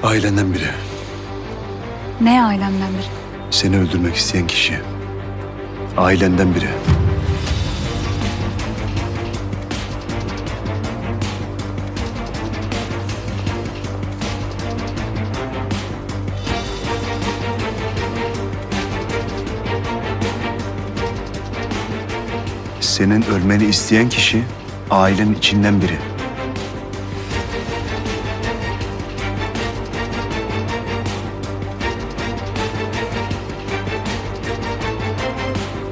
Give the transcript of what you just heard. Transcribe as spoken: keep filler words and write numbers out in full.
Ailenden biri. Ne ailemden biri? Seni öldürmek isteyen kişi. Ailenden biri. Senin ölmeni isteyen kişi ailenin içinden biri.